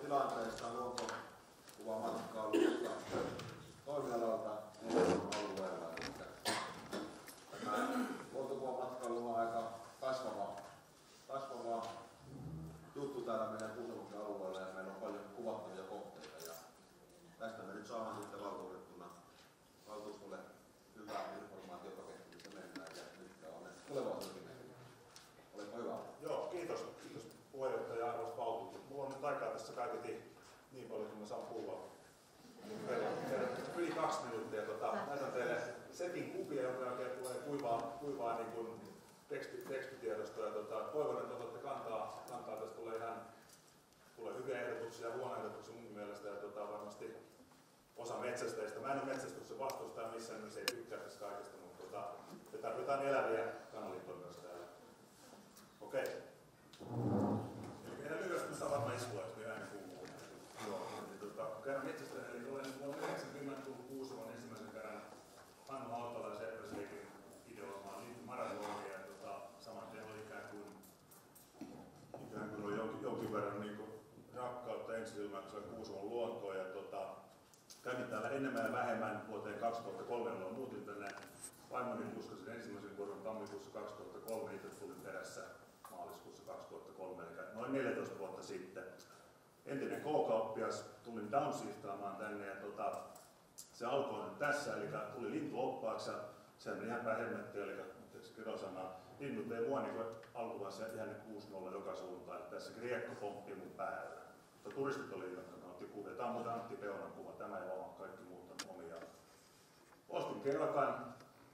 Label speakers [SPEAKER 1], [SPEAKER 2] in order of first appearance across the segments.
[SPEAKER 1] tilanteesta luontokuvamatkailusta toimialalta alueella. Tämä luontokuvamatkailu on aika kasvava juttu täällä meidän Kuusamon alueella ja meillä on paljon kuvattavia kohteita. Ja tästä me nyt saadaan sitten valtuustolle hyvää informaatiopaketti, missä mennään ja mitkä on ne tulevaisuuden. Olepa hyvä.
[SPEAKER 2] Joo, kiitos puheenjohtaja ja arvoisat valtuutetut. Mulla on nyt aikaa tässä kaiketi niin paljon, kun mä saan puhua. Yli 2 minuuttia. Näytän teille setin kuvia, jonka jälkeen tulee kuivaa niin kuin tekstitiedostoa. Toivon, että otatte kantaa. Tästä tulee hyviä ehdotuksia ja huonoja ehdotuksia mun mielestä. Ja varmasti osa metsästäjistä. Mä en ole metsästyksen vastustaja missään, missä ei tykkää tästä kaikesta, mutta me tarvitaan eläviä kannanliittoja myös täällä. Okei. Eli meidän lyhyesti saa varmaan iskua, jos me ääni kuuluu. Kerran metsästäjä, eli olen vuonna 1990 tullut Kuusamon ensimmäisen kerran Hannu Hautala ja Seppä Seikin ideoimaan maratonia. Saman tien oli ikään kuin oli jonkin verran niin kuin rakkautta ensisilmäyksellä Kuusamon luontoon. Ja kävin täällä enemmän ja vähemmän vuoteen 2003, jolloin muutin tänne. Vaimoni puskasin ensimmäisen vuoron tammikuussa 2003, itse tulin perässä maaliskuussa 2003, eli noin 14 vuotta sitten. Entinen K-kauppias, tulin downshiftaamaan tänne ja se alkoi nyt tässä, eli tuli lintuoppaaksi ja sehän meni ihan päin hemmettiä, eli kirjosanaa. Linnut ei mua niin alkuvaiheessa ihan 6-0 joka suuntaan, että tässä riekko pomppii mun päällä. Mutta turistit oli, jotka otti kuvia. Tämä on muuten Antti Peunan kuva, tämä ei ole kaikki muut on omia. Ostin kelkan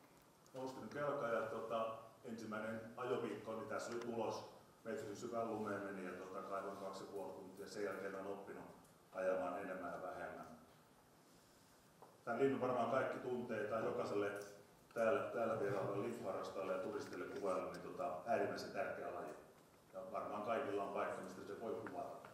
[SPEAKER 2] ja ensimmäinen ajoviikko, niin tässä oli tulos. Metsäsin syvään lumeen meni ja kaivoin 2,5 tuntia. Sen jälkeen olen oppinut ajamaan enemmän ja vähemmän. Tämän linnun varmaan kaikki tuntee, tai jokaiselle täällä vieraille lintuharrastajalle ja turistille kuvailla, niin äärimmäisen tärkeä laji. Ja varmaan kaikilla on paikka, mistä se voi kuvata.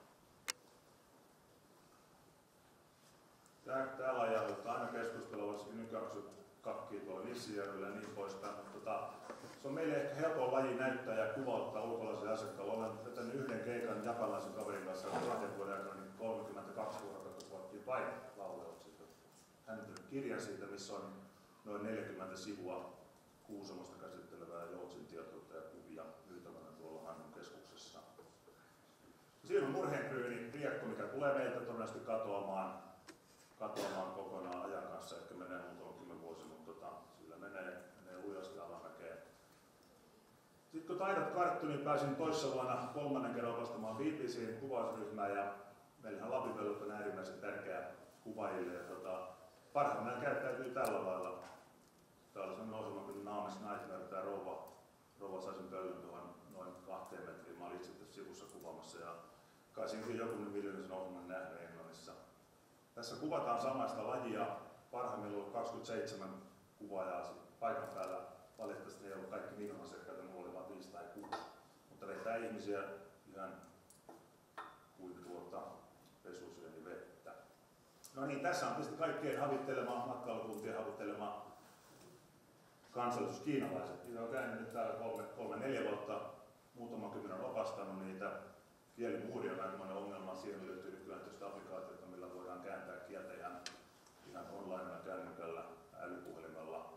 [SPEAKER 2] Tämä laji on aina keskustelua, varsinkin nykyään kakkii tuolla Nissijärvellä ja niin poispäin. Se on meille ehkä helpoin laji näyttää ja kuvauttaa ulkolaisille asiakkaille. Olen vetänyt yhden keikan japanilaisen kaverin kanssa 2 vuoden aikana, niin 32 vuorokautta kuvattiin vain lauleuksilta. Hän on tehnyt kirjan siitä, missä on noin 40 sivua Kuusamosta käsittelevää joutsintietoutta ja kuvia myytävänä tuolla Hannun keskuksessa. Siinä on murheenkryyni riekko, mikä tulee meiltä todennäköisesti katoamaan kokonaan ajan kanssa. Ehkä menee muutama 10 vuosi, mutta sillä menee lujasti alamäkeen. Sitten kun taidot karttui, niin pääsin toissa vuonna 3. kerran opastamaan BBC:n kuvausryhmään ja meillähän Lapin on äärimmäisen tärkeä kuvaajille. Parhaimmillaan käyttäytyy tällä lailla. Tämä oli sellainen ohjelma kuin Naamis Nightmare, tämä rouva sai sen pöllyn tuohon noin 2 metriin. Mä olin itse sivussa kuvaamassa ja kai siinäkin joku miljoona sen ohjelman nähnyt Englannissa. Tässä kuvataan samaista lajia. Parhaimmillaan on 27 kuvaajaa paikan päällä. Valitettavasti ei ollut kaikki niin asiakkaita, mulla oli vain 5 tai 6. Mutta vetää ihmisiä ihan kuin pesusyöni vettä. No niin, tässä on tietysti kaikkien havittelema, matkailukuntien havittelema kansallisuus kiinalaiset. Niitä on käynyt nyt täällä 3-4 vuotta, muutama 10 opastanut niitä. Kielimuuri on aikamoinen ongelma. Siihen löytyy nykyään tietysti applikaatioita, millä voidaan kääntää kieltä ihan online kännykällä, älypuhelimella.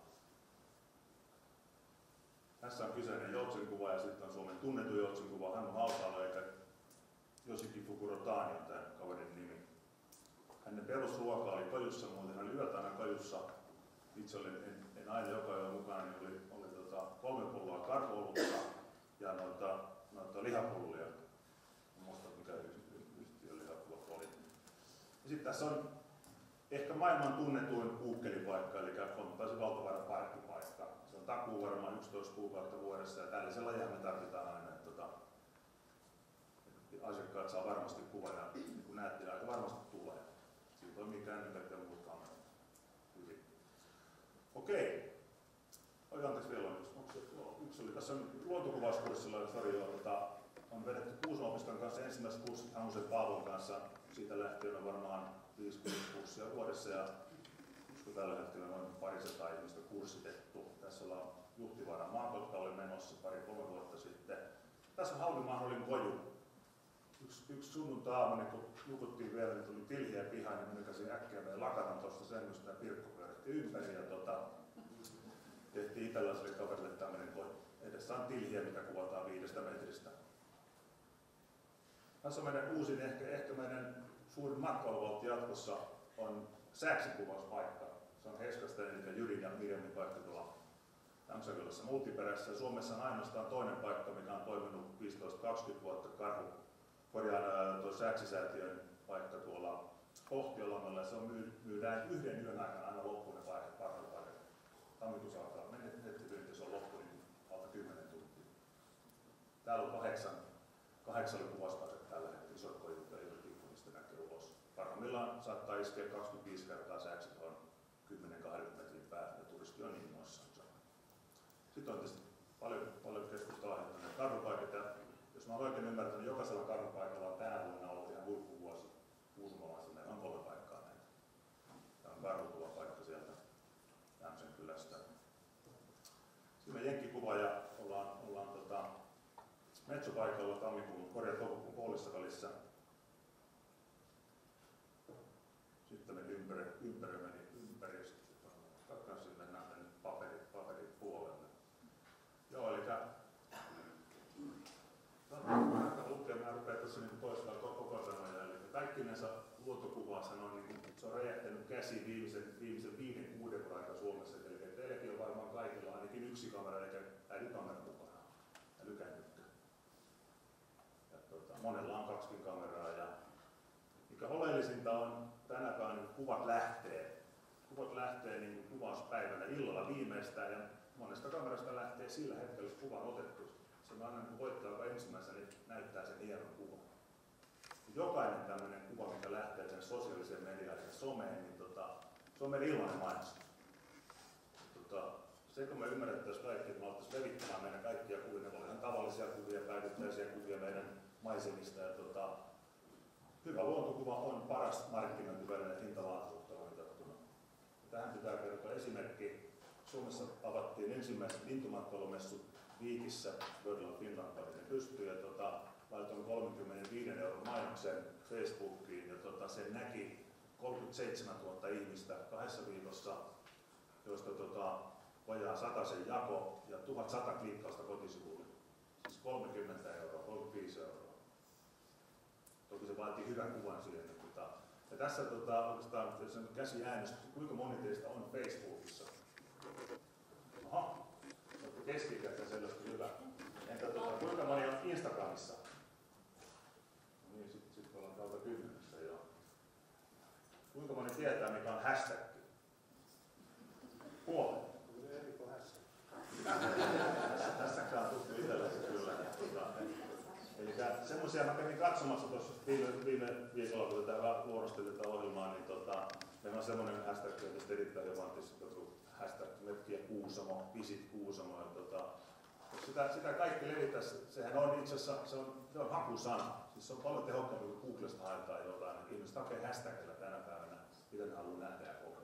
[SPEAKER 2] Tässä on kyseinen joutsenkuva ja sitten on Suomen tunnettu joutsenkuva Hannu Hautala, eikä Yoshiki Fukurotani on tämä kaverin nimi. Hänen perusruoka oli kajussa, muuten hän oli yötä aina kajussa. Itse en aina joka yö mukana, niin oli 3 pulloa karvo-olutta ja noita lihapullia. En muista mikä yhtiön lihapullat oli. Sitten tässä on ehkä maailman tunnetuin kuukkelipaikka, eli Fontaisen Valtavaaran parkkipaikka. Se on takuu varmaan 11 kuukautta vuodessa ja tällaisella lajihan me tarvitaan aina, että asiakkaat saa varmasti kuvan ja niin kun näette, niin aika varmasti tulee. Siinä toimii kännykät ja muut kamerat. Hyvin. Okei. Oi, anteeksi vielä yksi oli. Tässä on luontokuvauskurssilla on vedetty Kuusamon kanssa ensimmäiset kurssit Hannusen Paavon kanssa. Siitä lähtien on varmaan 5-6 kurssia vuodessa ja tällä hetkellä noin 200 ihmistä kurssitettu. Tässä ollaan Juhtivaaran maakotka oli menossa 2-3 vuotta sitten. Tässä on Haudimahdolin koju. Yksi sunnuntai-aamu, niin kun nukuttiin vielä, niin tuli tilhiä pihaan, niin nykäsin äkkiä meidän lakanan tuosta semmoista ja Pirkko pyöritti ympäri ja tehtiin italaiselle kaverille tämmöinen koe. Edessä on tilhiä, mitä kuvataan 5 metristä. Tässä on meidän uusin, ehkä meidän suurin matkailuvaltti jatkossa on Sääksin kuvauspaikka. Se on Heskasten, eli Jyrin ja Mirjamin paikka tuolla Jämsäkylässä Multiperässä. Suomessa on ainoastaan toinen paikka, mikä on toiminut 15-20 vuotta tuo Sääksisäätiön paikka tuolla Pohtiolannalla. Se myydään yhden yön aikana aina loppuun ne parhaat. Tammikuussa alkaa nettimyynti, se on loppu niin alta 10 tuntia. Täällä on 8 kuvauspaikat tällä hetkellä, isot koivut ja ikkunista näkee ulos. Parhaimmillaan saattaa iskeä 25 kertaa Sääksit on 10-20 metrin päähän ja turisti on innoissaan. Sitten on tietysti paljon keskustelua aiheuttaneet karhupaikat. Ja jos mä olen oikein ymmärtänyt, jokaisella karhupaikalla on tänä vuonna ollut ihan huippuvuosi uusumalaisilla. Meillä on 3 paikkaa näitä. Tämä on karhutuva paikka sieltä Jämsän kylästä. Siinä on jenkkikuva ja ollaan metsopaikalla toukokuun puolessa välissä. Sitten me ympäröimme takaisin mennään tänne paperit puolelle. Joo, eli mä rupean tuossa toistaan koko sanoja. Eli kaikkinensa luontokuvaa sanoin, niin se on räjähtänyt käsiin viimeisen 5-6 vuoden aikana Suomessa. Eli teilläkin on varmaan kaikilla ainakin yksi kamera eikä älykamera mukana. Älykännykkä. Monella on 2 kameraa. Ja mikä oleellisinta on tänä päivänä, niin kuvat lähtee niin kuvauspäivänä illalla viimeistään ja monesta kamerasta lähtee sillä hetkellä, jos kuva on otettu. Se on aina niin voittaa, joka ensimmäisenä näyttää sen hienon kuvan. Jokainen tämmöinen kuva, mikä lähtee sen sosiaaliseen mediaan ja someen, niin se on meidän ilmainen mainos. Se kun me ymmärrettäisiin kaikki, että me alettaisiin levittämään meidän kaikkia kuvia, ne voi olla ihan tavallisia kuvia, päivittäisiä kuvia meidän maisemista. Ja hyvä luontokuva on paras markkinointiväline hintalaatusuhteella mitattuna. Tähän pitää kertoa esimerkki. Suomessa avattiin ensimmäiset lintumatkailumessut Viikissä, Birdland Finland paininen pystyyn ja laitoin 35 € mainoksen Facebookiin ja sen näki 37 000 ihmistä 2 viikossa, joista vajaa 100 jako ja 1100 klikkausta kotisivuille. Siis 30 €, 35 €. Toki se vaatii hyvän kuvan siihen. Ja tässä oikeastaan sen käsiäänestys, kuinka moni teistä on Facebookissa? Aha, olette keski-ikäisiä sellaista hyvä. Entä kuinka moni on Instagramissa? No niin, sitten ollaan kautta 10 jo. Kuinka moni tietää, mikä on hashtag? Puolet. Tässäkään on tuttu itsellesi kyllä. Eli semmoisia mä kävin katsomassa tuossa viime viikolla, kun tätä luonnostelin tätä ohjelmaa, niin meillä on semmoinen hashtag, jota erittäin romanttisesti hashtag Leppiä Kuusamo, Visit Kuusamo. Jos sitä kaikki levittäisi, sehän on itse asiassa se on hakusana. Siis se on paljon tehokkaampi, kun Googlesta haetaan jotain. Ihmiset hakee hashtagilla tänä päivänä, mitä ne haluaa nähdä ja kokea.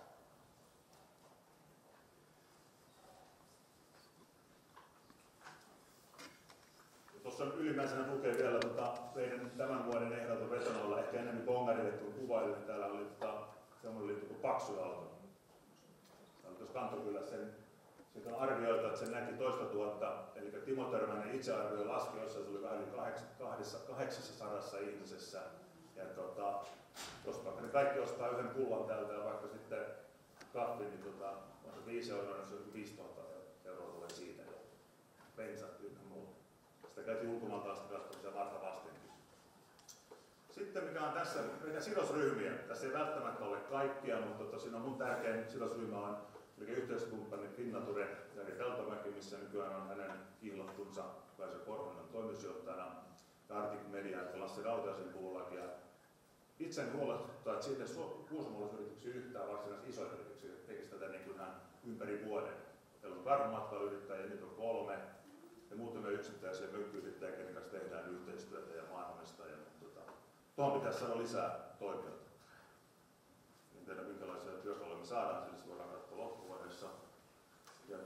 [SPEAKER 2] Tuossa ylimmäisenä lukee vielä meidän tämän vuoden ehdoton vetonolla, ehkä enemmän bongarille kuin kuvaille. Täällä oli semmoinen liitto kuin Paksujalka. Tuossa Kantokylässä siitä on arvioitu, että se näki 2 000, eli Timo Törmänen itse arvioi laskijoissa, se oli vähän yli 800 ihmisessä. Ja jos ne kaikki ostaa yhden pullon täältä ja vaikka sitten kahvi, niin on se 5 €, niin se on 5 000 € tulee siitä jo. Bensat ynnä muuta. Sitä käytiin ulkomailta asti katsomassa varta vastenkin. Sitten mikä on tässä meidän sidosryhmiä. Tässä ei välttämättä ole kaikkia, mutta siinä on mun tärkein sidosryhmä on yhteiskumppani Finnature Jari Peltomäki, missä nykyään on hänen kihlottunsa Väisö Korhonen toimitusjohtajana ja Arctic Media ja Lasse Rautiaisen puolella. Itseäni huolestuttaa, että siitä kuusamolaisyrityksiä yhtään varsinaisesti isoja yrityksiä tekisi tätä niin kuin ympäri vuoden. Meillä on karhumatkailuyrittäjiä, nyt on 3. Ja muutamia yksittäisiä mönkkyyrittäjiä, kenen kanssa tehdään yhteistyötä ja maanomistajia. Tuohon pitäisi saada lisää toimijoita. En tiedä minkälaisia työkaluja me saadaan, sillä se voidaan katsoa loppuvaiheessa. Ja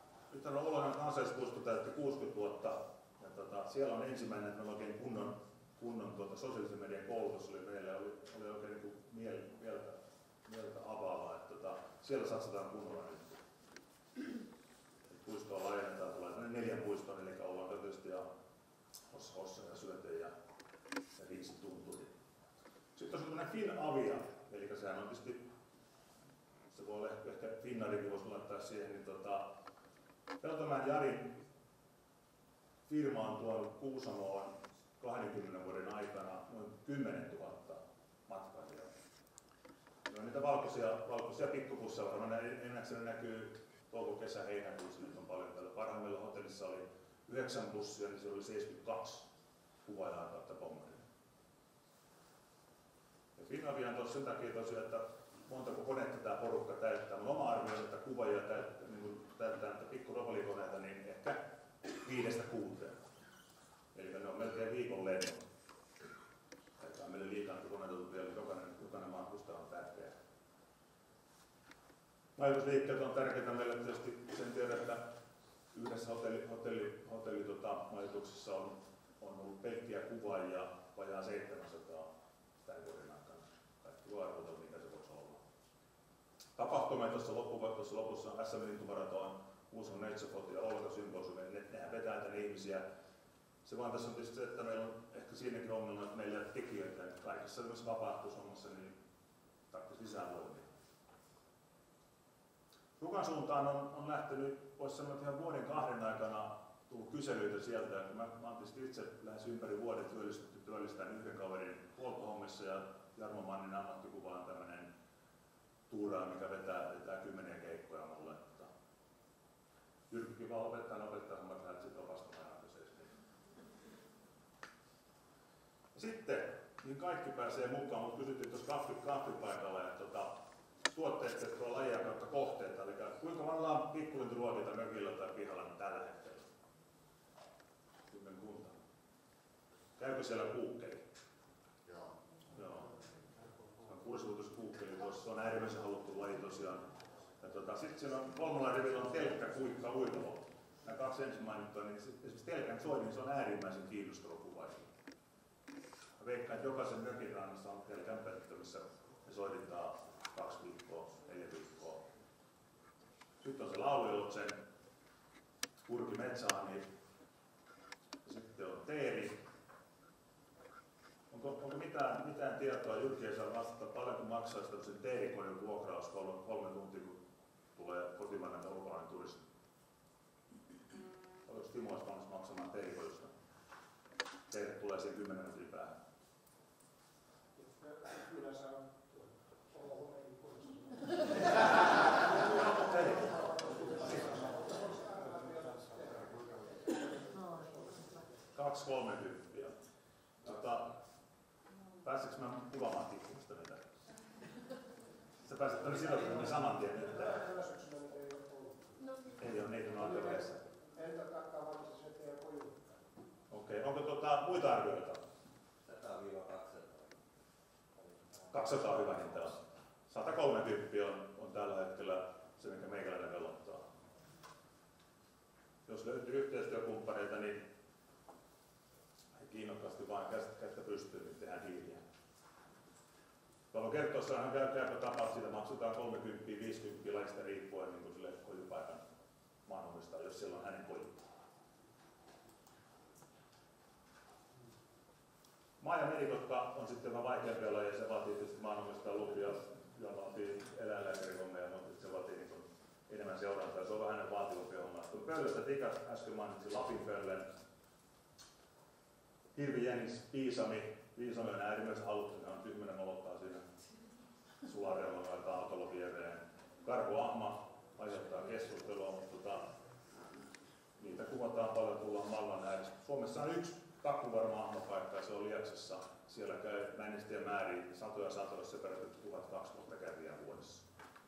[SPEAKER 2] nythän on Oulangan kansallispuisto täytti 60 vuotta. Ja siellä on ensimmäinen, että meillä on oikein kunnon kunnon sosiaalisen median koulutus oli meille oli oikein niin mieltä avaava, että siellä satsataan kunnolla nyt. Puistoa laajennetaan, tulee 4 puistoa, eli Oulanpötöstä ja Hossa ja Syöte ja Riisitunturi. Sitten on sellainen Finavia, eli sehän on tietysti, se voi olla ehkä Finnarikin voisi laittaa siihen, niin Peltomäen Jarin firma on tuonut Kuusamoon 20 vuoden aikana noin 10 000 matkailijaa. Ne on niitä valkoisia pikkupusseja, varmaan enimmäkseen näkyy touko, kesä, heinäkuussa, nyt on paljon täällä. Parhaimmilla hotellissa oli 9 bussia, niin se oli 72 kuvaajaa kautta pommarilla. Ja Finavia on tuossa sen takia tosiaan, että montako konetta tämä porukka täyttää. Mun oma arvio on, että kuvaajia täyttää näitä pikkuropolikoneita niin ehkä 5-6. Eli ne on melkein viikon lennot. Tämä meille liikaa koneita tuli, eli jokainen matkustaja on tärkeä. Majoitusliikkeet on tärkeää meille tietysti sen tiedä, että yhdessä majoituksessa on ollut pelkkiä kuvaajia vajaa 700 tämän vuoden aikana. Kaikki voi arvota, mitä se voisi olla. Tapahtumia tuossa lopussa on SM-lintumaraton, Kuusamon Neitsofot ja Olka-symposiumi, nehän vetää tänne ihmisiä. Se vaan tässä on tietysti se, että meillä on ehkä siinäkin ongelma, että meillä ei ole tekijöitä. Kaikessa vapaaehtoishommassa niin tarvitsisi lisää voimia. Rukan suuntaan on lähtenyt, voisi sanoa, että ihan vuoden 2 aikana tullut kyselyitä sieltä. Mä oon tietysti itse lähes ympäri vuoden työllistään yhden kaverin huoltohommissa ja Jarmo Mannin ammattikuva on tämmöinen tuuraa, mikä vetää 10 keikkoja mulle. Jyrkkikin vaan opettaa hommat lähdet sitten opastamaan aikaisesti. Sitten niin kaikki pääsee mukaan, mutta kysyttiin tuossa kahvipaikalla, että tuotteet tuolla lajia kautta kohteita, eli kuinka monella pikkulinturuokilta mökillä tai pihalla nyt tällä hetkellä? Kymmenkunta. Käykö siellä kuukkeli? Joo. Se on kursivuotus kuukkeli tuossa, se on äärimmäisen haluttu laji tosiaan. Sitten siinä on 3. rivillä on telkkä, kuikka, uikalo. Nämä 2 ensin mainittua, niin esimerkiksi telkän soitin se on äärimmäisen kiinnostava kuvailija. Veikkaan, että jokaisen mökin rannassa on telkän pönttö, missä me soitetaan 2 viikkoa, 4 viikkoa. Sitten on se lauluiluksen Kurki Metsäani. Sitten on teeri. Onko mitään tietoa, Jyrki ei saa vastata, paljonko maksaa tämmöisen teerikodin vuokraus 3 tuntia, kun tulee kotimainen ja ulkomainen turisti? Oletko Timo olisi valmis maksamaan teerikodista? Teille tulee siihen 10 minuutin päähän.
[SPEAKER 3] Kyllä se on olohuoneen pois.
[SPEAKER 2] 2-30. Pääseekö mä kuvaamaan tikkumista niitä? Sä pääset tuonne sidottuun saman tien nyt. Ei ole niitä aika välissä.
[SPEAKER 3] Entä takkaa valmis se teidän koju?
[SPEAKER 2] Okei, onko muita arvioita? 200 on hyvä hinta. 130 on tällä hetkellä se, mikä meikäläinen velottaa. Jos löytyy yhteistyökumppaneita, niin kiinnokkaasti vain kättä pystyy, niin tehdään hiiliä. Voin kertoa, että on käypä tapaus, siitä maksetaan 30-50 lajista riippuen niin sille kojupaikan maanomistajalle, jos siellä on hänen koju. Maa- ja merikotka on sitten vähän vaikeampia lajeja, se vaatii tietysti maanomistajan lupia, ja vaatii eläinlääkärihommia, mutta se vaatii niin enemmän seurantaa, se on vähän hänen vaativampia hommaa. Pöllöstä Tika äsken mainitsin Lapin pöllen, hirvi, jänis, piisami. Piisami on äärimmäisen haluttu, ne on tyhmänä molottaa siinä sulareunalla tai autolla viereen. Karhuahma aiheuttaa keskustelua, mutta niitä kuvataan paljon, tullaan maailman ääressä. Suomessa on yksi takkuvarma ahmapaikka ja se on Lieksassa. Siellä käy männistien määriin satoja, se peräti 1200 käviä vuodessa.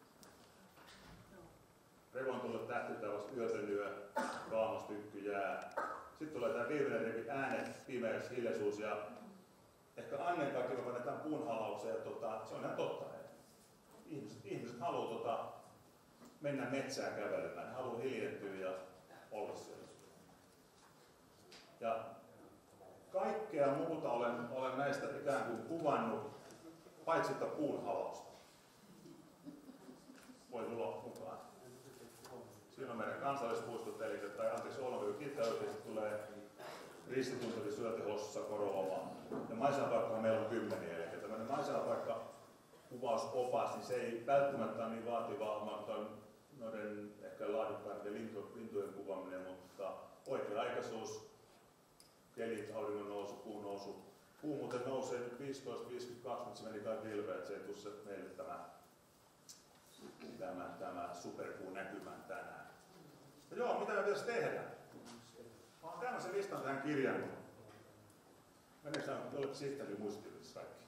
[SPEAKER 2] Revon tulee tähtitaivas, yötön yö, Kaamos, Tykky, jää. Sitten tulee tämä viimeinen rivi, äänet, pimeys, hiljaisuus ja ehkä annen kaikkea painetaan puunhalaukseen. Se on ihan totta. Ihmiset haluaa mennä metsään kävelemään, ne haluaa hiljentyä ja olla siellä. Ja kaikkea muuta olen näistä ikään kuin kuvannut, paitsi että puun halausta. Voi tulla mukaan. Siinä on meidän kansallispuistot, Oulavyy kiteyteistä tulee Ristitunturi, Syötihossa, Korolova. Ja maisemapaikkoja meillä on 10, eli tämmöinen maisemapaikka kuvausopas, niin se ei välttämättä ole niin vaativaa, vaan noiden ehkä laadukkaiden lintujen kuvaaminen, mutta oikea-aikaisuus, kelit, auringon nousu, kuun nousu. Kuu muuten nousee nyt 15.52, mutta se meni kai pilveen, että se ei tule se meille tämä superkuu näkymään tänään. No joo, mitä me pitäisi tehdä? Mä oon tämmöisen listan tähän kirjannut. Meneekö sä jollekin sihteeriin muistivissa kaikki?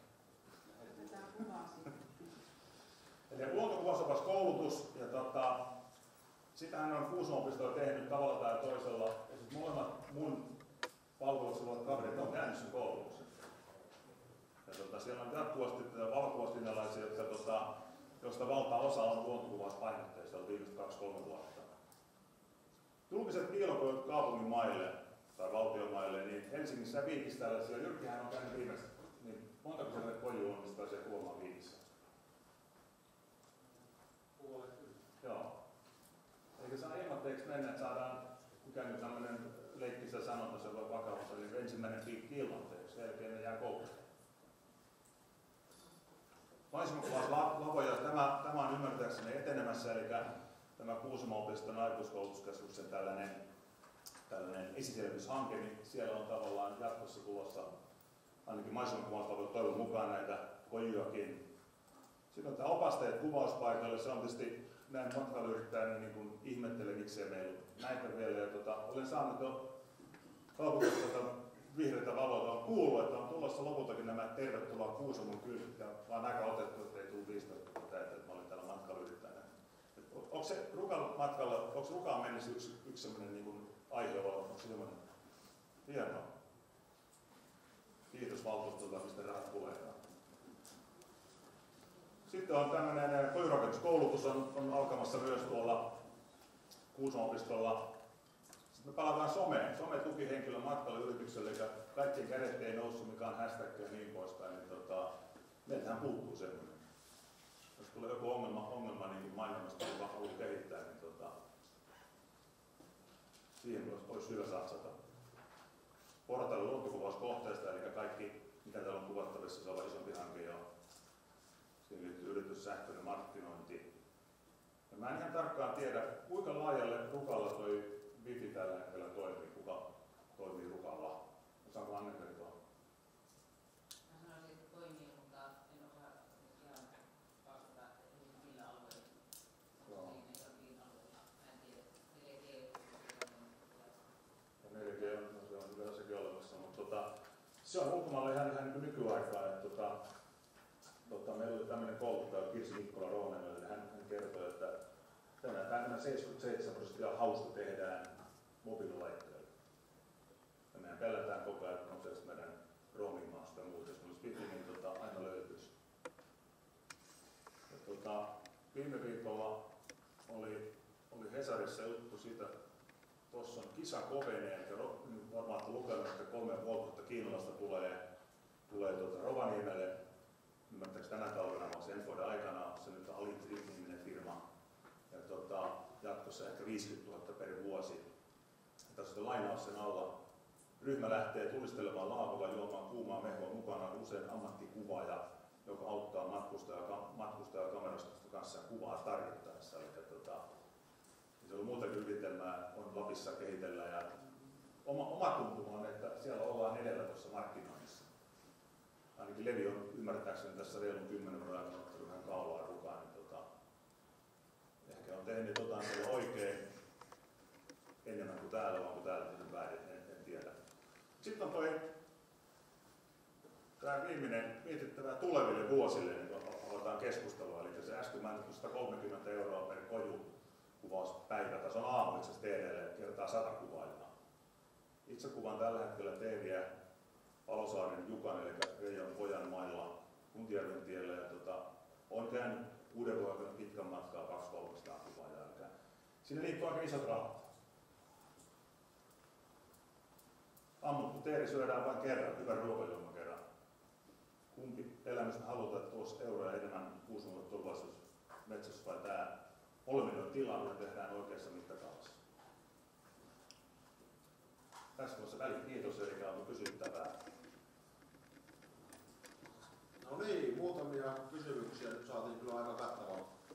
[SPEAKER 2] Eli luontokuvausopas koulutus, ja sitähän on Kuusamopistolla tehnyt tavalla tai toisella. Ja sit molemmat mun palvelussa olevat kaverit on käynyt sen koulutuksen. Ja siellä on jatkuvasti valokuvastinalaisia, joista valtaosa on luontokuvauspainotteista viimeiset 2-3 vuotta. Julkiset piilokoulut kaupungin maille tai valtion maille, niin Helsingissä ja Viikissä tällaisia, Jyrkkihän on käynyt viimeistä, niin montako sellainen koju onnistaa siellä kuolemaan Viikissä?
[SPEAKER 3] Puolet.
[SPEAKER 2] Joo. Eikä saa ilmoitteeksi mennä, että saadaan ikään kuin tämmöinen leikkisä sanonta, se voi vakavassa, eli ensimmäinen piikki ilmoitteeksi, sen jälkeen ne jää kouluun. Maisemakuvaus-lavoja, tämä on ymmärtääkseni etenemässä, eli tämä Kuusamopiston aikuiskoulutuskeskuksen tällainen esiselvityshanke, niin siellä on tavallaan jatkossa tulossa ainakin maisemakuvauslavoja toivon mukaan näitä kojujakin. Sitten on tämä opasteet kuvauspaikalle, se on tietysti näin matkailuyrittäjänä niin kuin ihmettelen, miksei meillä näitä vielä. Ja olen saanut jo kaupungista vihreitä valoa, on kuullut, että on tulossa lopultakin nämä tervetuloa Kuusamon kyltit, ja vaan aika otettu, että ei tule 15 vuotta, että mä olin täällä matkailuyrittäjänä. Onko se Rukan matkalla, onko Rukaan mennessä yksi sellainen niin aihe ollut, onko se sellainen hienoa? Kiitos valtuustolta, mistä rahat tulee. Sitten on tämmöinen kojurakennuskoulutus on alkamassa myös tuolla Kuusamopistolla. Sitten me palataan someen. Some-tukihenkilön matkailuyritykselle, eli kaikkien kädet ei noussut, mikä on hashtag ja niin poispäin. Niin meiltähän puuttuu semmoinen. Jos tulee joku ongelma niin mainonnasta, joka haluaa kehittää, niin siihen olisi hyvä satsata. Portaali luontokuvauskohteesta, eli kaikki, mitä täällä on kuvattavissa, se on isompi hanke jo. Siihen liittyy yritys, sähköinen markkinointi. Ja mä en ihan tarkkaan tiedä, kuinka laajalle Rukalla toi Wifi tällä hetkellä toimii, kuka toimii Rukalla. Osaanko Anne kertoa?
[SPEAKER 4] Mä sanoisin, että toimii, mutta en osaa ihan vastata, että millä alueella. Siinä jollakin alueella. Mä en tiedä. 4G
[SPEAKER 2] ja 4G se on hyvä sekin olemassa, mutta se on ulkomailla ihan niin kuin nykyaikaa. Meillä oli tämmöinen kouluttaja Kirsi Mikkola Rounemelle, hän kertoi, että tämä 77% hausta tehdään mobiililaitteilla. Ja mehän pelätään koko ajan, että nousee meidän roaming-maasta ja muuta. Jos olisi Wifi, niin aina löytyisi. Viime viikolla oli Hesarissa juttu siitä, tuossa on kisa kovenee, ja varmaan olette lukenut, että 3,5 kiinalaista tulee Rovaniemelle. Ymmärtääks tänä talvena, vaan sen vuoden aikana se nyt on Alit-niminen firma. Ja jatkossa ehkä 50 000 per vuosi. Ja tässä on lainaus sen alla. Ryhmä lähtee tulistelemaan laavalla juomaan kuumaa mehua mukana usein ammattikuvaaja, joka auttaa matkustajaa kamerastosta kanssa kuvaa tarvittaessa. Eli se on muutakin yritelmää, on Lapissa kehitellä. Ja oma tuntuma on, että siellä ollaan edellä tuossa markkinoinnissa. Ainakin Levi on ymmärtääkseni tässä reilun 10 vuoden aikana ottanut vähän kaulaa Rukaan, niin ehkä on tehnyt jotain oikein enemmän kuin täällä, vaan kuin täällä tehnyt väärin, en tiedä. Sitten on tämä viimeinen mietittävä tuleville vuosille, niin aloitetaan keskustelua, eli se äsken mainittu 130 € per kojukuvauspäivä, tässä on aamu itse asiassa TV:lle, kertaa 100 kuvaajaa. Itse kuvaan tällä hetkellä TV:ä Palosaaren Jukan, eli Reijon pojan mailla Kuntijärven tiellä, ja olen käynyt 6 vuoden aikana pitkän matkaa 200-300 kuvaajaa. Siinä liikkuu aika isot rahat. ammuttu teeri syödään vain kerran, hyvän ruokajuoman kerran. Kumpi elämystä halutaan, että tuossa euroja enemmän Kuusamolle turvallisuus metsässä vai tämä oleminen tilanne tehdään oikeassa mittakaavassa? Tässä on se välikiitos, eli on kysyttävää.
[SPEAKER 1] No niin, muutamia kysymyksiä. Nyt saatiin kyllä aika kattava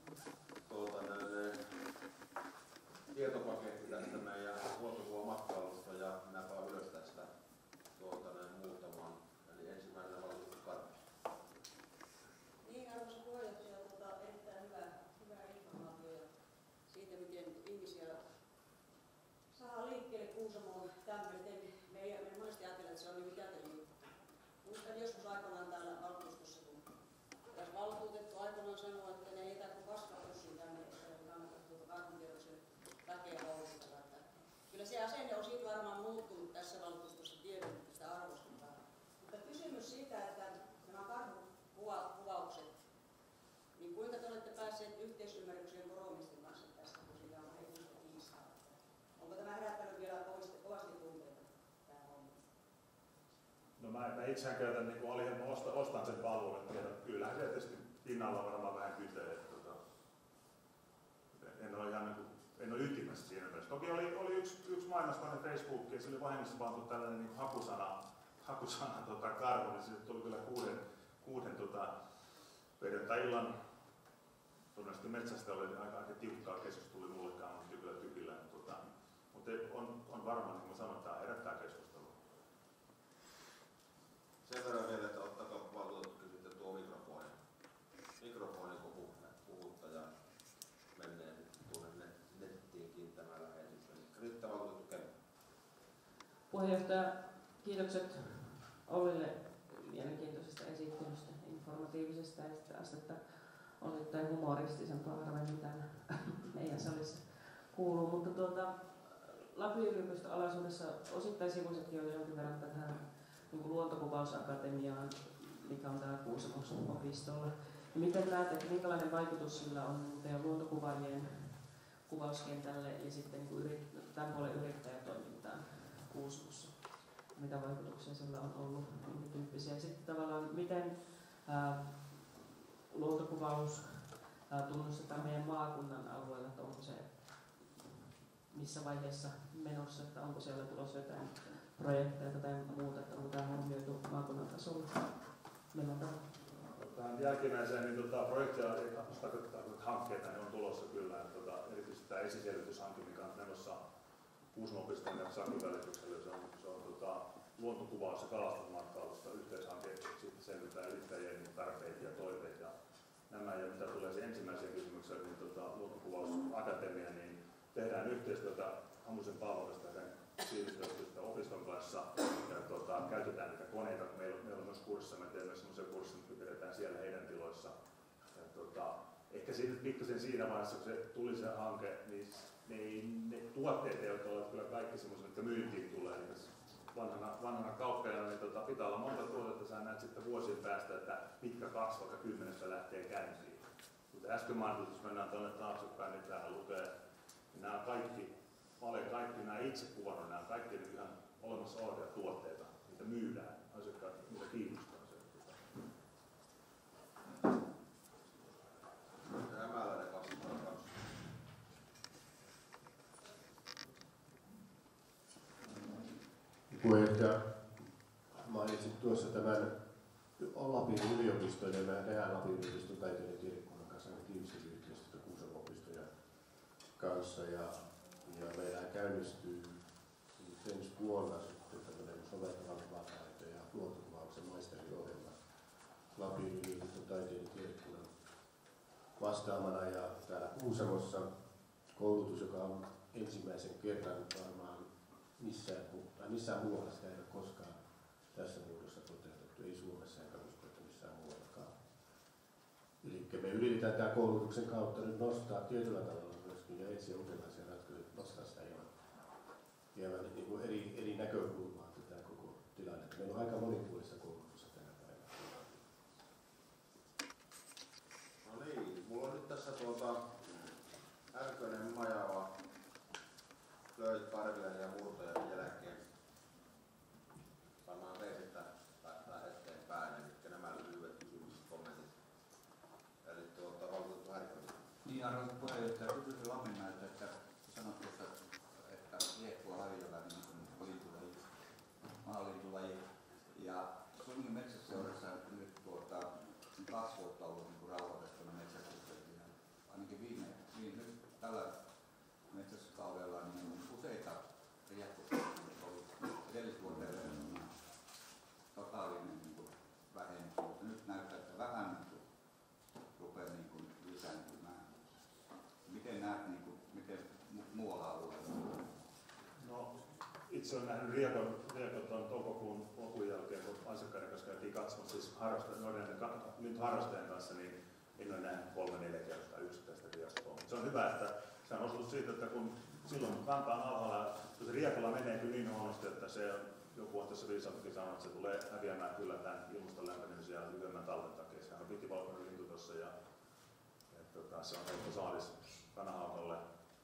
[SPEAKER 1] tietopaketti tästä meidän vuotokuva-matkailusta ja minä palaan ylös tästä muutaman. Eli ensimmäinen valtuutettu Karpi.
[SPEAKER 5] Niin, arvoisa puheenjohtaja, erittäin hyvä informaatio siitä, miten ihmisiä saadaan liikkeelle Kuusamoon tämmöinen. Me monesti ajatellaan, että se on niin kätelyjuttu. Muistan joskus aikanaan täällä valtuustossa, kun eräs valtuutettu aikanaan sanoi, että ne ei jätä kuin paskapussin tänne, että ei kannata kaupunkierroksen väkeä houkutella. Kyllä se asenne on siitä varmaan muuttunut tässä valtuustossa, tiedon, että sitä arvostetaan. Mutta kysymys siitä, että nämä karhukuvaukset, niin kuinka te olette päässeet yhteisymmärrykseen poromiesten kanssa tästä, kun sillä on henkilöstä kiistaa? Onko tämä herättänyt vielä kovasti tunteita tämä homma?
[SPEAKER 2] No mä itseään käytän niin ostan sen palvelun, että kyllähän se tietysti pinnalla varmaan vähän kytee. En ole ytimessä siinä mielessä. Toki oli yksi mainos tuonne Facebookiin, se oli vahingossa pantu tällainen niin hakusana karhu, niin siitä tuli kyllä kuuden perjantai-illan todennäköisesti metsästä oli aika tiukkaa keskustelu mullekaan, mutta kyllä tykillä. Mutta on varmaan, niin kuin sanoin, että tämä herättää keskustelua.
[SPEAKER 1] Sen verran vielä, että ottakaa valtuutettukin sitten tuo mikrofoni kun puhutta ja menee tuonne nettiinkin tämä lähetys. Riitta valtuutettu Kempo.
[SPEAKER 6] Puheenjohtaja, kiitokset Ollille mielenkiintoisesta esittelystä, informatiivisesta ja sitten astetta osittain humoristisempaa harvemmin täällä meidän salissa kuuluu. Mutta Lapin yliopiston alaisuudessa osittain sivuisetkin jo jonkin verran tähän niin luontokuvausakatemiaan, mikä on täällä Kuusamon opistolla. Ja miten näette, että minkälainen vaikutus sillä on teidän luontokuvaajien kuvauskentälle ja sitten niin tämän puolen yrittäjätoimintaan Kuusamossa? Mitä vaikutuksia sillä on ollut, minkä tyyppisiä? Ja sitten tavallaan miten luontokuvaus tunnustetaan meidän maakunnan alueella, että onko se missä vaiheessa menossa, että onko siellä tulossa jotain projekteja tai muuta, että onko tämä huomioitu maakunnan tasolla? Meillä on
[SPEAKER 2] Tähän jälkimmäiseen niin projekteja ja hankkeita niin on tulossa kyllä. Erityisesti tämä esiselvityshanke, mikä on menossa Kuusamon-opiston ja Sakun välityksellä, se on luontokuvaus- ja kalastusmatkailusta yhteishanke, sitten selvitetään yrittäjien tarpeet ja toiveet ja nämä. Ja mitä tulee se ensimmäiseen kysymykseen, niin luontokuvausakatemia, niin tehdään yhteistyötä Hammusen palvelusta ja siirrystyöstä opiston kanssa ja käytetään niitä koneita. Meillä on myös kursseja, me teemme sellaisia kursseja, jotka pidetään siellä heidän tiloissa. Ja ehkä pikkasen siinä vaiheessa, kun se tuli se hanke, niin ne tuotteet eivät ole kyllä kaikki sellaisia, jotka myyntiin tulee. Niin vanhana kauppajana niin pitää olla monta tuotetta, sä näet sitten vuosien päästä, että mitkä 2 vaikka 10 lähtee käyntiin. Kuten äsken mainitut, jos mennään tuonne taaksepäin, niin täällä lukee, nämä kaikki, mä olen kaikki nämä itse kuvannut, nämä kaikki ihan olemassa olevia tuotteita, niitä myydään, asiakkaat, niitä kiinnostaa se.
[SPEAKER 1] Hämäläinen vastaa kanssa.
[SPEAKER 7] Puheenjohtaja mainitsit tuossa tämän Lapin yliopiston ja me tehdään Lapin yliopiston taiteen ja tiedekunnan kanssa tiivisesti yhteistyötä Kuusamon opistojen kanssa ja meillä käynnistyy ensi vuonna sitten tämmöinen soveltavan kuvataito ja luontokuvauksen maisteriohjelma Lapin yliopiston taiteen ja tiedekunnan vastaamana ja täällä Kuusamossa koulutus, joka on ensimmäisen kerran varmaan missään muualla sitä ei ole koskaan tässä muodossa toteutettu, ei Suomessa eikä usko, että missään muuallakaan. Eli me yritetään tämän koulutuksen kautta nyt nostaa tietyllä tavalla myöskin ja etsiä uudenlaisia ratkaisuja, nostaa sitä hieman niin kuin eri näkökulmaa tätä koko tilannetta. Meillä on aika monipuolista koulutusta tänä päivänä.
[SPEAKER 1] No niin, mulla on nyt tässä Ärkönen, Majava, Lööt, Parviainen ja Murtojen jälkeen
[SPEAKER 8] Suomen metsäseurassa nyt 2 vuotta ollut niin rauhoitettuna metsästyksessä. Ainakin nyt tällä metsästyskaudella niin useita riekkoja oli edellisvuoteen verrattuna totaalinen niin vähennys, mutta nyt näyttää, että vähän rupeaa niin lisääntymään. Miten näet, miten muualla alueella?
[SPEAKER 2] No, itse olen nähnyt riekon toukokuun lopun jälkeen, kun asiakkaiden kanssa käytiin katsomassa, siis harrastajien kanssa, niin en ole nähnyt 3-4 kertaa yksittäistä riekkoa. Se on hyvä, että se on osoitus siitä, että kun silloin kanta on alhaalla, kun se riekolla menee kyllä niin huonosti, että se on, joku on tässä viisaampikin sanonut, että se tulee häviämään kyllä tämän ilmaston lämpenemisen ja lyhyemmän talven takia. Sehän on pitkivalkoinen lintu tuossa ja se on helppo saadis kanahaukalle.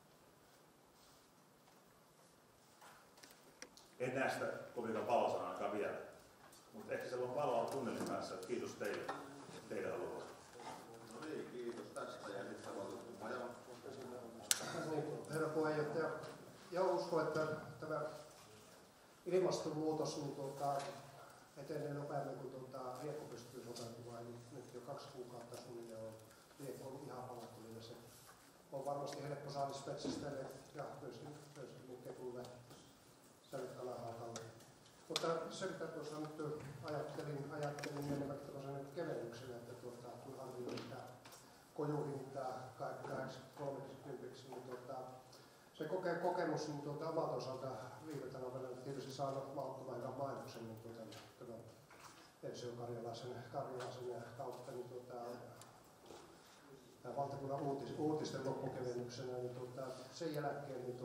[SPEAKER 2] En näe sitä kovinkaan valoisana ainakaan vielä, mutta ehkä siellä on valoa tunnelin päässä. Kiitos teidän alueella.
[SPEAKER 1] No niin, kiitos tästä ja nyt valtuutettu Majala.
[SPEAKER 3] Herra puheenjohtaja, ja uskon, että tämä ilmastonmuutos niin etenee nopeammin kuin riekko pystyy sopeutumaan. Nyt jo 2 kuukautta suunnilleen on riekko on ihan palattu, ja se on varmasti helppo saadis metsästäjille ja myöskin ketulle sävykalahaukalle. Mutta se mitä tuossa nyt ajattelin menemättä tämmöisen kevennyksenä, että kun arvioin sitä kojuhintaa 830, niin se kokemus niin omalta osalta viime talvena tietysti saanut mahdottoman hyvän mainoksen niin tämän Ensio-Karjalaisen kautta niin valtakunnan uutisten loppukevennyksenä, niin sen jälkeen niin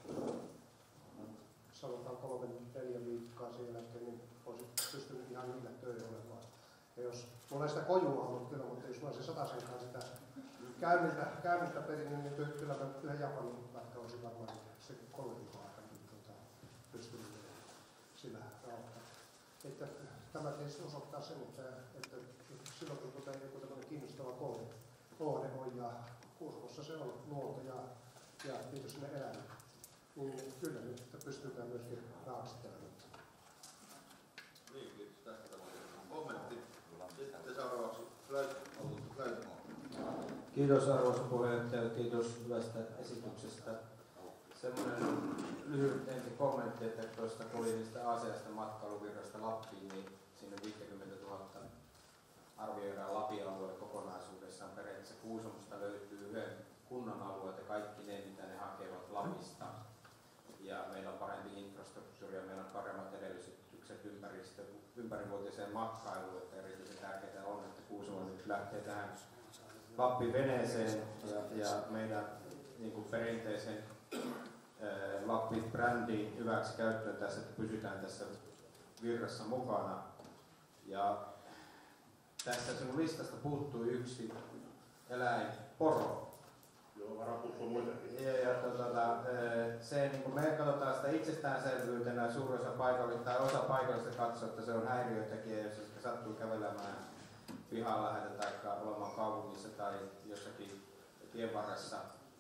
[SPEAKER 3] sanotaan 3-4 viikkoa sen jälkeen, niin olisin pystynyt ihan niillä töihin olemaan. Ja jos mulla ei sitä kojua ollut kyllä, mutta jos mä olisin 100 senkaan sitä käynnistä perin, niin kyllä mä yhden Japanin matka olisin varmaan se 3 viikkoa aikana pystynyt sillä rauhoittaa. Että tämä tietysti osoittaa sen, että silloin kun joku tämmöinen kiinnostava kohde on ja Kuusamossa se on luonto ja tietysti ne eläimet, niin kyllä nyt pystytään myöskin rahaksittelemaan.
[SPEAKER 1] Niin, kiitos tästä. Kommentti. Sitten seuraavaksi Löytmo.
[SPEAKER 9] Kiitos arvoisa puheenjohtaja, kiitos hyvästä esityksestä. Semmoinen lyhyt ensin kommentti, että tuosta poliittisesta asiasta matkailuvirrasta Lappiin, niin sinne 50 000 arvioidaan Lapin alueelle kokonaisuudessaan. Periaatteessa Kuusamosta löytyy yhden kunnan alueet ja kaikki ne, mitä ne hakevat Lapista. Ja meillä on parempi infrastruktuuri ja meillä on paremmat edellytykset ympärivuotiseen matkailuun. Että erityisen tärkeää on, että Kuusamo nyt lähtee tähän Lappi-veneeseen ja meidän niin kuin perinteisen Lappi-brändin hyväksi käyttöön tässä, että pysytään tässä virrassa mukana. Ja tästä sinun listasta puuttuu yksi eläin, poro.
[SPEAKER 2] Joo, varmaan puuttuu muitakin.
[SPEAKER 9] Se, niin me katsotaan sitä itsestäänselvyytenä, suurin osa paikallista katsoo, että se on häiriötekijä, jos se sattuu kävelemään pihan lähellä tai olemaan kaupungissa tai jossakin tien varressa.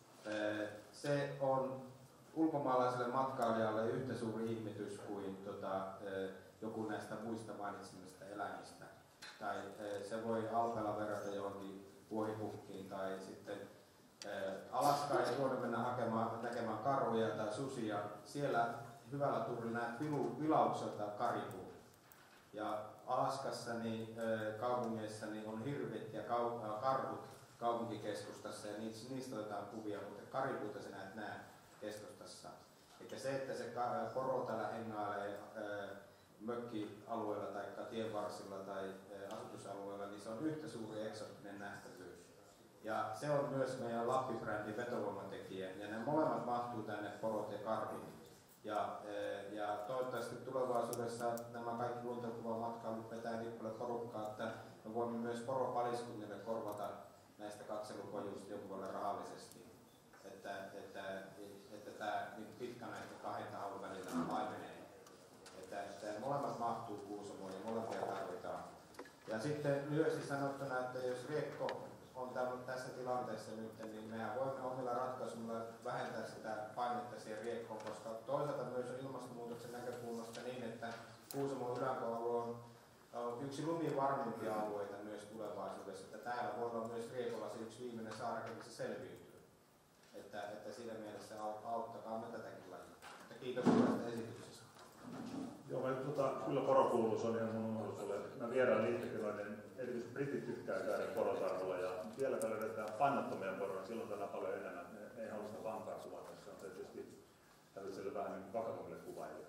[SPEAKER 9] Se on ulkomaalaiselle matkailijalle yhtä suuri ihmetys kuin joku näistä muista mainitsemista eläimistä. Tai se voi alpeella verrata johonkin vuohipukkiin tai sitten Alaskaan ja tuonne mennä näkemään karhuja tai susia. Siellä hyvällä tuurilla näet vilaukselta karibuu. Ja Alaskassa niin, kaupungeissa niin on hirvet ja karhut kaupunkikeskustassa ja niistä otetaan kuvia, mutta karibuuta sä näet keskustassa. Eli se, että se poro täällä hengailee mökkialueella tai tienvarsilla tai asutusalueella, niin se on yhtä suuri eksoottinen nähtävyys. Ja se on myös meidän Lappi-brändin vetovoimatekijä, ja ne molemmat mahtuu tänne porot ja karhut. Ja toivottavasti tulevaisuudessa nämä kaikki luontokuvamatkailut vetää niin paljon porukkaa, että me voimme myös poropaliskunnille korvata näistä katselukojuista jonkun verran rahallisesti. Että tämä niin pitkän näiden 2 tahon välillä laimenee. Että molemmat mahtuu Kuusamoon ja molempia tarvitaan. Ja sitten lyhyesti sanottuna, että jos riekko on tässä tilanteessa nyt, niin mehän voimme omilla ratkaisuilla vähentää sitä painetta siihen riekkoon, koska toisaalta myös on ilmastonmuutoksen näkökulmasta niin, että Kuusamon yläkoulu on on yksi lumivarmimpia alueita myös tulevaisuudessa, että täällä voi olla myös Riekolla se yksi viimeinen saareke, missä selviytyy. Että siinä mielessä auttakaamme tätäkin lajia. Mutta kiitos tästä esityksestä.
[SPEAKER 2] Joo, kyllä porokuuluus on ihan mun unohdusulle. Mä vierailin itsekin noiden, erityisesti britit tykkää käydä porotarholla ja vielä löydetään pannattomia poroja, silloin tällä paljon enemmän. Ne ei halua sitä vankaa kuvata, se on tietysti tällaiselle vähän niin vakavammille kuvaille.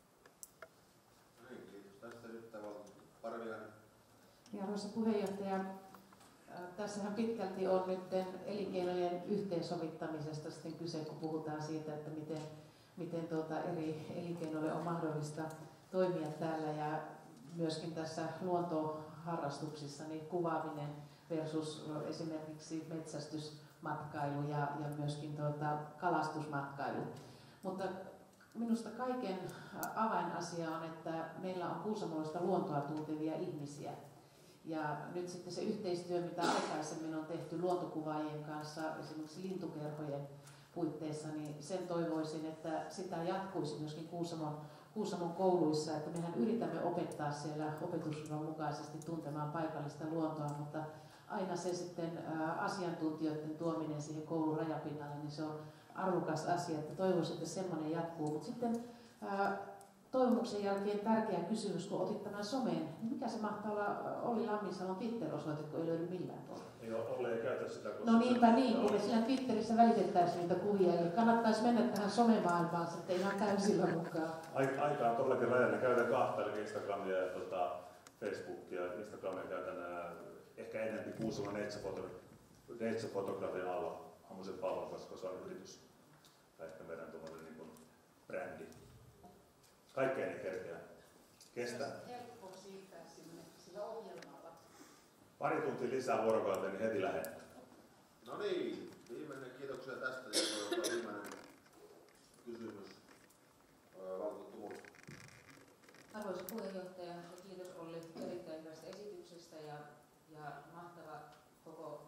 [SPEAKER 1] Niin, kiitos. Tästä nyt Parviainen.
[SPEAKER 10] Ja arvoisa puheenjohtaja, tässähän pitkälti on nyt elinkeinojen yhteensovittamisesta sitten kyse, kun puhutaan siitä, että miten eri elinkeinoille on mahdollista toimia täällä ja myöskin tässä luontoharrastuksissa niin kuvaaminen versus esimerkiksi metsästysmatkailu ja myöskin kalastusmatkailu. Mutta minusta kaiken avainasia on, että meillä on kuusamolaista luontoa tuntevia ihmisiä. Ja nyt sitten se yhteistyö, mitä aikaisemmin on tehty luontokuvaajien kanssa, esimerkiksi lintukerhojen puitteissa, niin sen toivoisin, että sitä jatkuisi myöskin Kuusamon kouluissa, että mehän yritämme opettaa siellä opetussuunnitelman mukaisesti tuntemaan paikallista luontoa, mutta aina se sitten asiantuntijoiden tuominen siihen koulun rajapinnalle, niin se on arvokas asia, että toivoisin, että semmoinen jatkuu. Mutta sitten toivomuksen jälkeen tärkeä kysymys, kun otit tämän someen, niin mikä se mahtaa olla Olli Lamminsalon Twitter-osoite, kun ei löydy millään tuolla?
[SPEAKER 2] Ei Olli ei käytä sitä.
[SPEAKER 10] No niinpä niin, kun me siinä Twitterissä välitettäisiin niitä kuvia, eli kannattaisi mennä tähän somemaailmaan sitten ihan täysillä mukaan. Aika
[SPEAKER 2] on todellakin rajalla. Käytän kahta, eli Instagramia ja Facebookia. Instagramia käytän ehkä enemmän Kuusamon neitsäfotografian alla ammuisen palvelun, koska se on yritys. Tai ehkä meidän tuommoinen niin brändi. Kaikkeen ei kerkeä. Kestä.
[SPEAKER 10] Helppo siirtää sinne sillä ohjelmalla.
[SPEAKER 2] Pari tuntia lisää vuorokauteen, niin heti lähden.
[SPEAKER 1] No niin, viimeinen kiitoksia tästä ja viimeinen kysymys valtuutettu Murto.
[SPEAKER 4] Arvoisa puheenjohtaja, kiitos Olli erittäin hyvästä esityksestä ja mahtava koko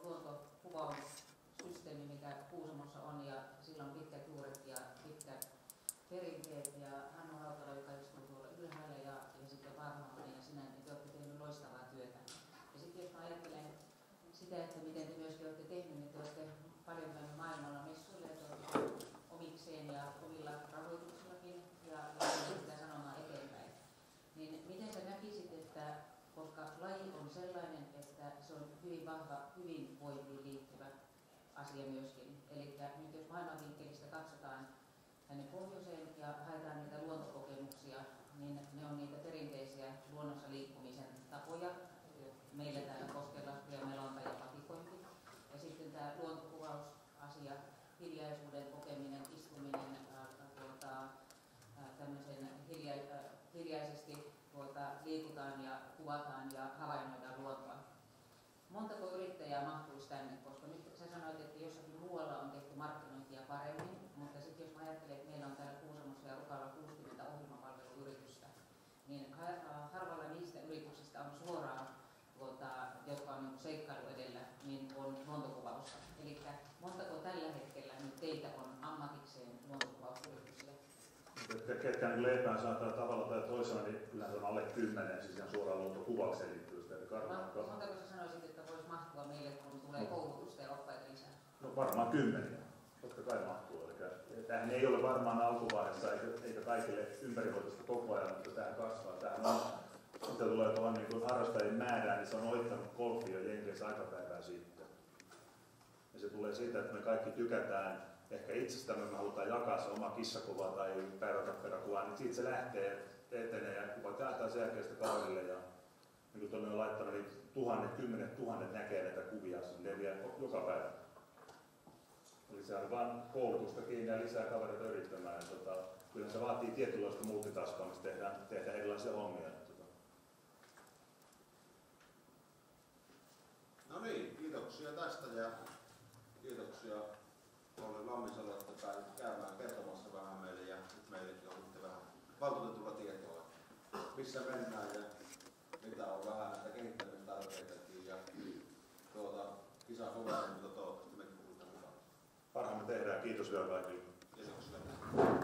[SPEAKER 4] luontokuvaussysteemi, mikä Kuusamossa on, ja sillä on pitkät juuret ja pitkät perinteet, ja Hannu Hautala, joka istuu tuolla ylhäällä, ja sitten Varmaaminen ja sinä, niin te olette tehneet loistavaa työtä. Ja sitten jos mä ajattelen sitä, että miten te myöskin olette tehneet, niin te olette paljon käynyt maailmalla messuilla ja te olette omikseen ja omilla rahoituksillakin ja sitä sanomaan eteenpäin. Niin miten sä näkisit, että koska laji on sellainen, että se on hyvin vahva hyvinvointiin liittyvä asia myöskin. Eli nyt jos maailmanvinkkelistä katsotaan tänne pohjoiseen ja haetaan niitä luontokokemuksia, niin ne on niitä perinteisiä luonnossa liikkumisen tapoja. Meillä täällä koskenlasku ja melonta ja patikointi. Ja sitten tämä luontokuvausasia, hiljaisuuden kokeminen, istuminen, tämmöisen hiljaisesti liikutaan ja kuvataan ja havainnoidaan luontoa. Montako yrittäjää mahtuisi tänne, koska nyt sä sanoit, että jossakin muualla on tehty markkinointia paremmin, mutta sitten jos mä ajattelen, että meillä on täällä Kuusamossa ja Rukalla 60 ohjelmapalveluyritystä, niin harvalla niistä yrityksistä on suoraan, jotka on seikkailu edellä, niin on luontokuvausta. Eli montako tällä hetkellä nyt teitä on ammatikseen luontokuvausyrityksiä?
[SPEAKER 2] Ketkä niin leipään saattaa tavalla tai toisella, niin kyllähän on alle 10, siis ihan suoraan luontokuvaukseen liittyy sitä.
[SPEAKER 4] Montako sä sanoisit, että voisi mahtua meille, kun tulee koulutusta ja oppaita lisää?
[SPEAKER 2] No varmaan 10. Totta kai mahtuu. Eli tämähän ei ole varmaan alkuvaiheessa eikä kaikille ympärivuotista koko ajan, mutta tähän kasvaa. Tämähän on, mitä tulee tuohon niin harrastajien määrään, niin se on ohittanut golfia Jenkeissä aikapäivää sitten. Ja se tulee siitä, että me kaikki tykätään ehkä itsestämme, me halutaan jakaa se oma kissakuva tai päiväkapperakuva, niin siitä se lähtee etenee ja kuvat jaetaan sen jälkeen sitä kaverille. Ja niin kuin tuonne on laittanut, niin kymmenet tuhannet näkee näitä kuvia, se leviää joka päivä. Eli se on vaan koulutusta kiinni ja lisää kavereita yrittämään. Kyllä se vaatii tietynlaista multitaskaamista, tehdään erilaisia hommia.
[SPEAKER 1] No niin, kiitoksia tästä ja kiitoksia Olli Lammisalo, että pääsit käymään kertomassa vähän meille ja nyt meillekin on sitten vähän valtuutetulla tietoa, missä mennään ja mitä on vähän näitä kehittämistarpeitakin ja kisakovereita, mutta toivottavasti mekin puhutaan mukaan.
[SPEAKER 2] Parhaamme tehdään. Kiitos vielä kaikille.
[SPEAKER 1] Kiitoksia.